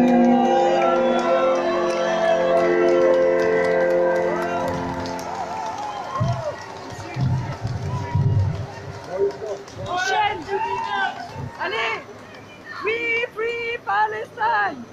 Enchaîne, allez, free, free Palestine.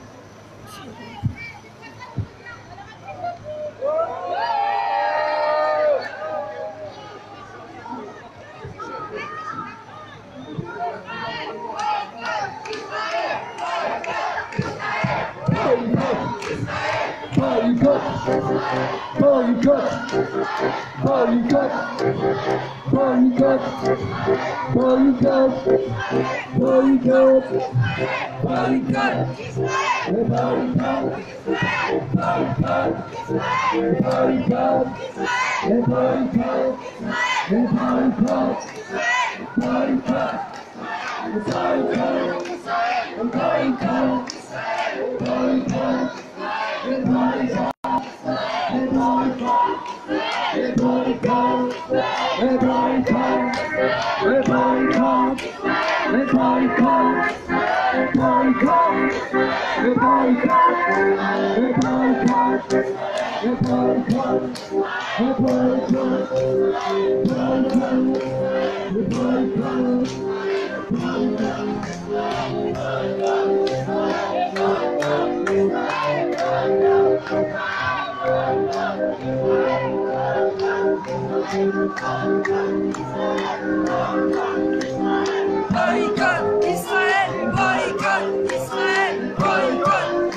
Boycott Israël, boycott Israël, boycott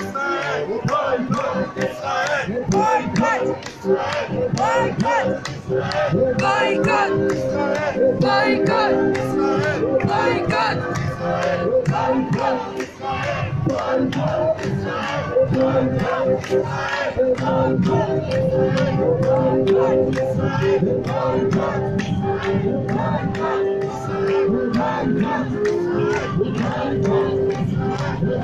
Israël, boycott Israël, boycott Israël, boycott Israël, boycott Israël, boycott Israël, boycott Israël, boycott Israël, boycott Israël, boycott Israël, boycott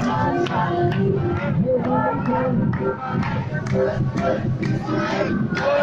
Israël.